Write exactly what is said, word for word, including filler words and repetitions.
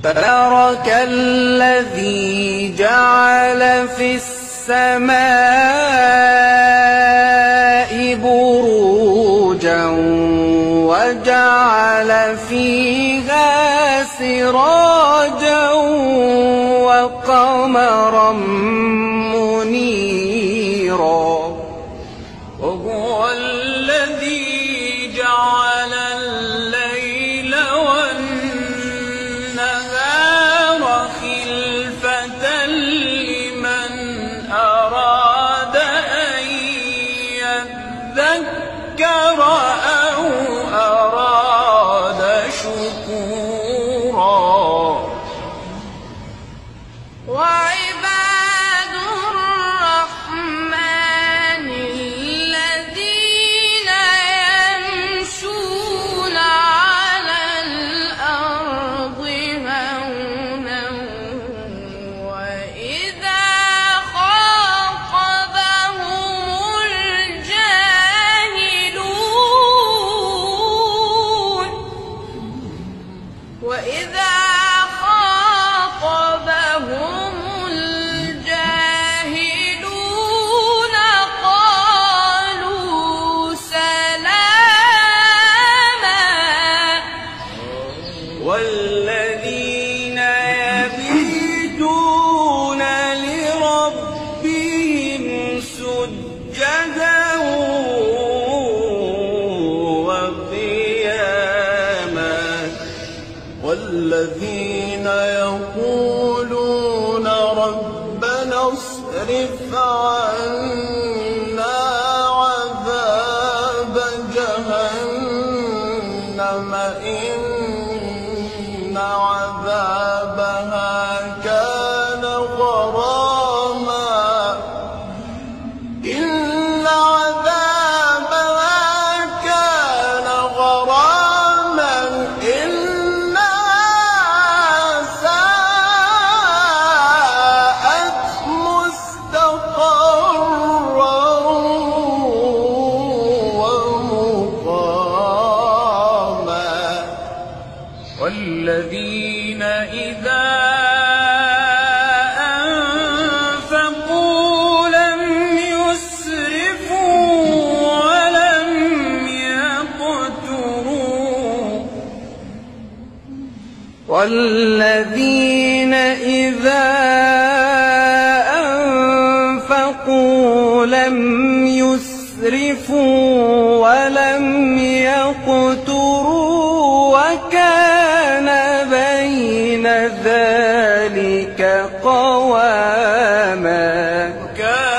تبارك الذي جعل في السماء بروجا وجعل فيها سراجا وقمرا منيرا. وهو الذي جعل الليل والنهار خلفة لمن أراد أن يذكر أو أراد شكورا. وعباد الرحمن الذين يمشون على الأرض هونا وإذا خاطبهم الجاهلون وإذا والذين يبيتون لربهم سجدا وقياما والذين يقولون ربنا اصرف عنا عذاب جهنم إن عذابها كان غراما إن عذابها كان غراما إنها ساءت مستقرا ومقاما. والذين إذا أنفقوا لم يسرفوا ولم يقتروا والذين إذا أنفقوا لم يسرفوا ولم يقتروا وكان بين ذلك قواما.